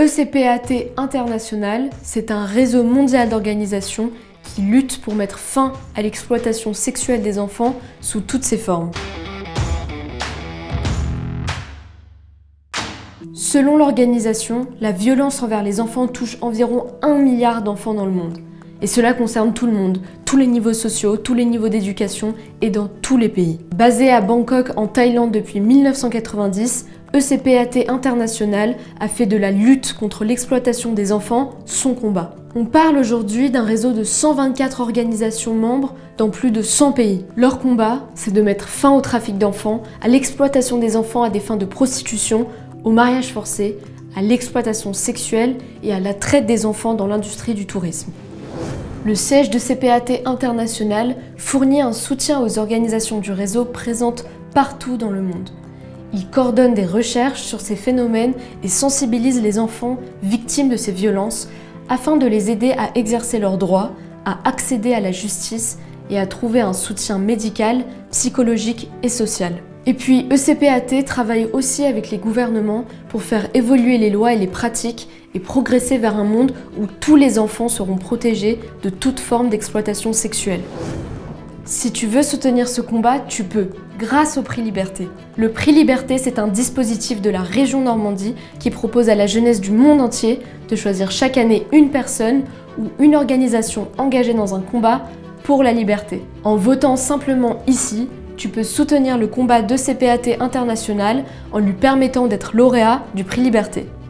ECPAT International, c'est un réseau mondial d'organisations qui lutte pour mettre fin à l'exploitation sexuelle des enfants sous toutes ses formes. Selon l'organisation, la violence envers les enfants touche environ 1 milliard d'enfants dans le monde. Et cela concerne tout le monde, tous les niveaux sociaux, tous les niveaux d'éducation et dans tous les pays. Basé à Bangkok en Thaïlande depuis 1990, ECPAT International a fait de la lutte contre l'exploitation des enfants son combat. On parle aujourd'hui d'un réseau de 124 organisations membres dans plus de 100 pays. Leur combat, c'est de mettre fin au trafic d'enfants, à l'exploitation des enfants à des fins de prostitution, au mariage forcé, à l'exploitation sexuelle et à la traite des enfants dans l'industrie du tourisme. Le siège de ECPAT International fournit un soutien aux organisations du réseau présentes partout dans le monde. Il coordonne des recherches sur ces phénomènes et sensibilise les enfants victimes de ces violences afin de les aider à exercer leurs droits, à accéder à la justice et à trouver un soutien médical, psychologique et social. Et puis ECPAT travaille aussi avec les gouvernements pour faire évoluer les lois et les pratiques et progresser vers un monde où tous les enfants seront protégés de toute forme d'exploitation sexuelle. Si tu veux soutenir ce combat, tu peux, grâce au Prix Liberté. Le Prix Liberté, c'est un dispositif de la région Normandie qui propose à la jeunesse du monde entier de choisir chaque année une personne ou une organisation engagée dans un combat pour la liberté. En votant simplement ici, tu peux soutenir le combat d'ECPAT International en lui permettant d'être lauréat du Prix Liberté.